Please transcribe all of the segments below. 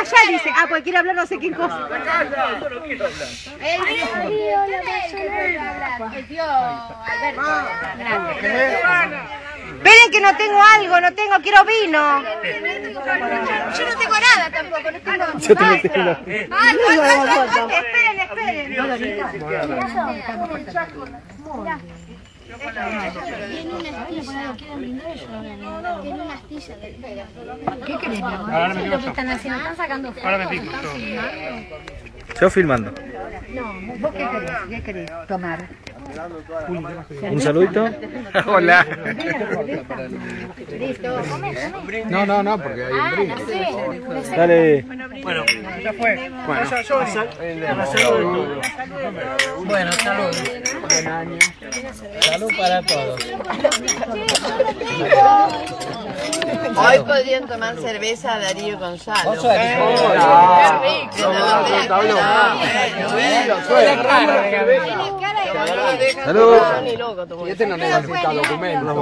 allá, dice. Ah, pues quiere hablar no sé qué cosa. El tío Alberto. Esperen que no tengo algo, quiero vino. Yo no tengo nada tampoco, no tengo. Yo también tengo la... Esperen. ¿Qué querés, mi amor? Ahora me ¿Qué es pico lo que yo. están haciendo? ¿Están sacando fotos? Ahora me pico ¿Están yo. filmando? Yo filmando. No, ¿vos qué querés? ¿Qué querés tomar? Un saludito. Hola. Listo, come. No, porque hay un brindis. Dale. Bueno, ya fue. Bueno, Bueno, salud. Salud para todos. Hoy podrían tomar cerveza Darío Gonzalo. Vos sos el Salud. y este no necesita documentos.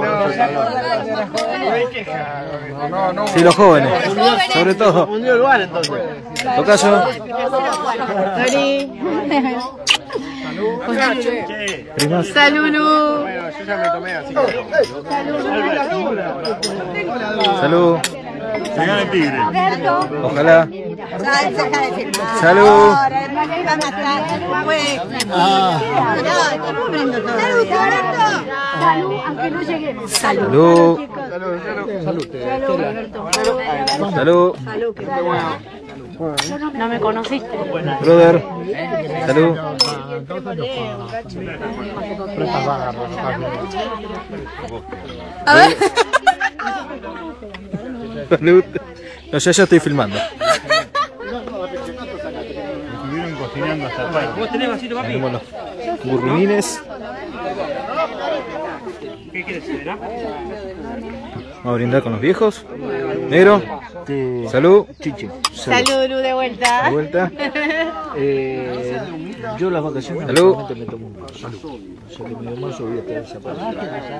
No. Sí, los jóvenes. Sobre todo. Hundió el lugar entonces. Tocayo. Primas. Salud. Bueno, yo ya me tomé así que... Salud. Se gana el tigre. Ojalá. Salud. Salud. Salud. No me conociste. Brother. Salud. A ver. Salud. No, yo estoy filmando. Estuvieron cocinando hasta tarde. ¿Vos tenés vasito, papi? Tenemos los burrumines. ¿Qué quieres decir, no? Vamos a brindar con los viejos. Negro. Salud. Salud, de vuelta. De vuelta. Yo las vacaciones Salud. me tomo un paso. O sea que mi hermoso voy a estar desaparecido.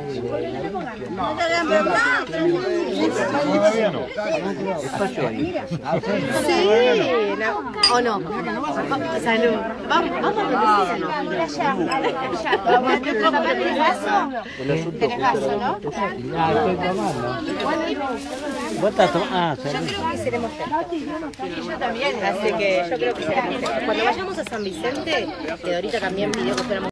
Todavía no. Espacio ahí. ¿O no? Salud. Vamos a ¿Tenés vaso? ¿Tenés vaso, no? Estoy tomando. Vos estás tomando. Ah, salud. Yo también, así que yo creo que será. Cuando vayamos a San Vicente, que ahorita también pidió que fuéramos